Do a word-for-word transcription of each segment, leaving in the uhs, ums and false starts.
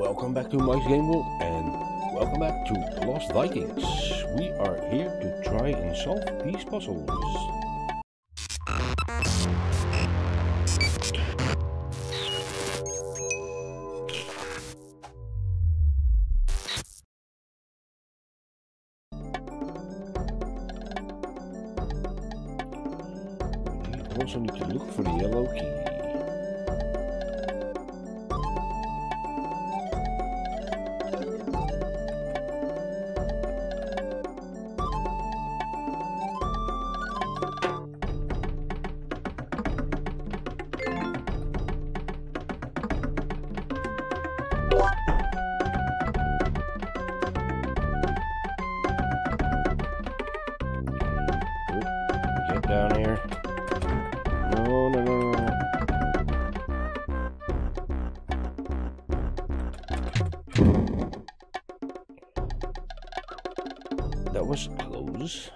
welcome back to Mike's Game World, and welcome back to the Lost Vikings. We are here to try and solve these puzzles. We also need to look for the yellow key. Down here. No, no, no, no. That was close.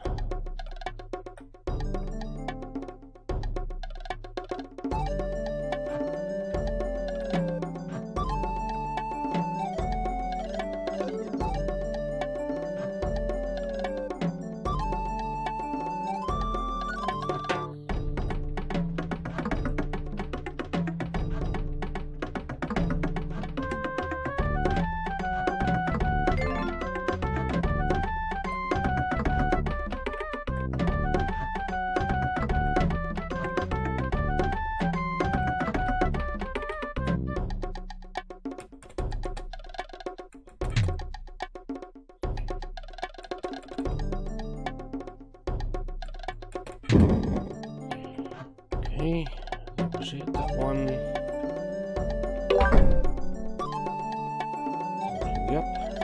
Okay, that was it, that one. Yep.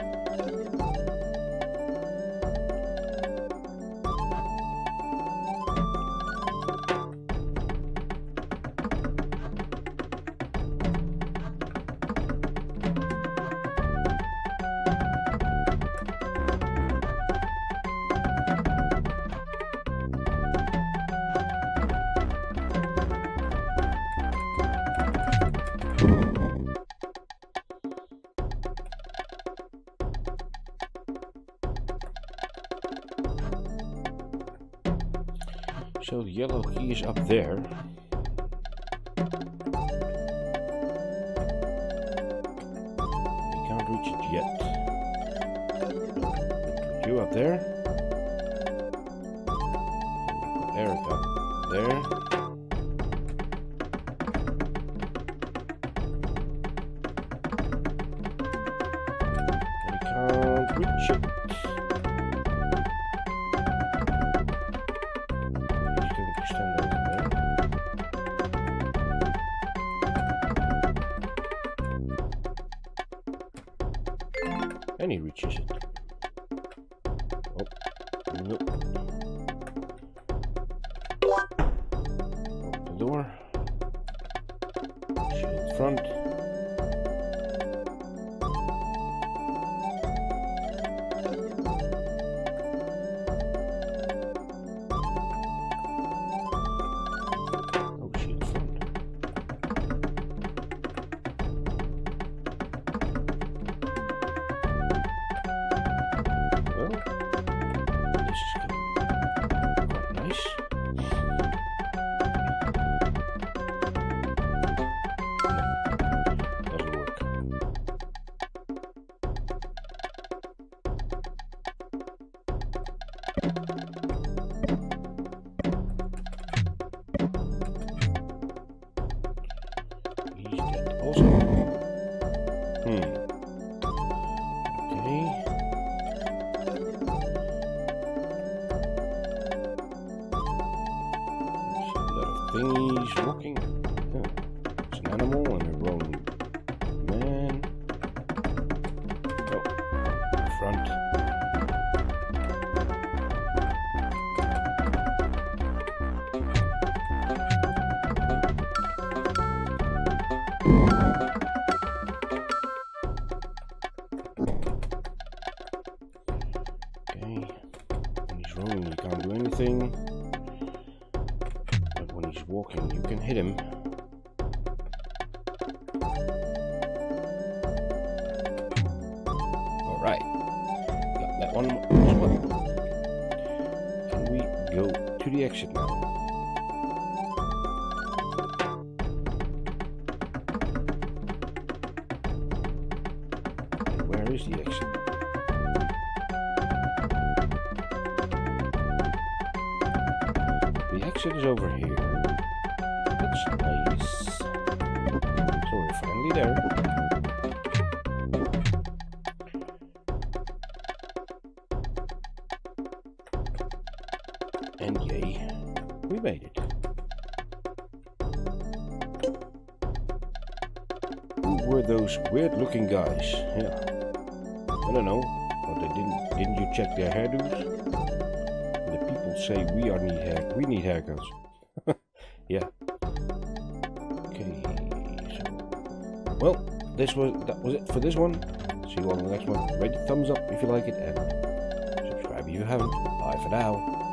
So the yellow key is up there. We can't reach it yet. Put you up there. Put Eric up there. We can't reach it. And he reaches it. Oh, nope. Open the door. Shield front. Oh, shield front. He's dead also. Hmm. Okay. See a lot of thingies walking. Oh, it's an animal and a rolling man. Oh, front. Okay, when he's rolling you can't do anything, but when he's walking you can hit him. one as well. And we go to the exit now. And where is the exit? The exit is over here. That's nice. So we're finally there. And yay, we made it. Who were those weird looking guys? Yeah. I don't know. But they didn't didn't you check their hairdos? The people say we are need hair we need haircuts. Yeah. Okay, so well this was that was it for this one. See you on the next one. Rate the thumbs up if you like it and subscribe if you haven't. Bye for now.